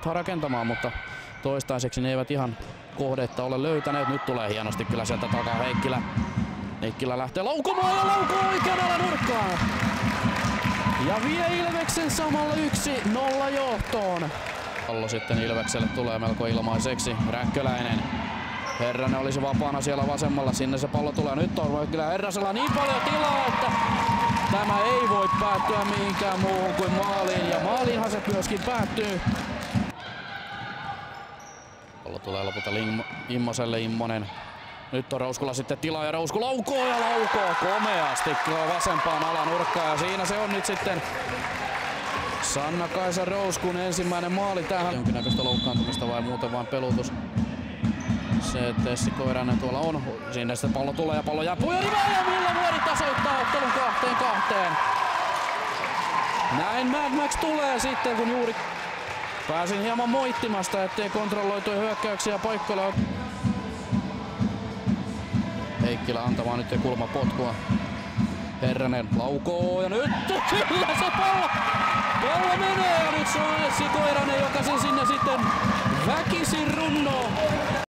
lähteneet rakentamaan, mutta toistaiseksi ne eivät ihan kohdetta ole löytäneet. Nyt tulee hienosti kyllä sieltä takaa Heikkilä. Heikkilä lähtee laukomaan ja laukoo oikean alanurkkaan. Ja vie Ilveksen samalla 1-0 johtoon. Pallo sitten Ilvekselle tulee melko ilmaiseksi. Räkköläinen. Herranen olisi vapaana siellä vasemmalla. Sinne se pallo tulee. Nyt on kyllä Herrasella niin paljon tilaa, että tämä ei voi päättyä mihinkään muuhun kuin maaliin. Ja maaliinhan se myöskin päättyy. Pallo tulee lopulta Immoselle. Immonen. Nyt on Rouskulla sitten tilaa ja Rousku laukoo ja laukoo komeasti vasempaan alanurkkaan. Ja siinä se on nyt sitten Sanna-Kaisa Rouskun ensimmäinen maali tähän. Jonkinnäköistä loukkaantumista vai muuten vain pelutus. Se, että Essi Koiranen tuolla on. Sinne sitten pallo tulee ja pallo jää Pujola ja Ville Vuori tasoittaa ottelun 2-2. Näin Mad Max tulee sitten, kun juuri pääsin hieman moittimasta, ettei kontrolloituja hyökkäyksiä paikkoilla. Heikkilä antamaan nyt kulmapotkua. Herranen laukoo ja nyt kyllä se pallo menee ja nyt se on Essi Koiranen, joka sen sinne sitten väkisin